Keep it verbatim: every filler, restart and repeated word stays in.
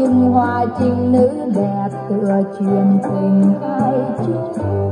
hương hoa trinh nữ đẹp tựa truyền tình hai chúng.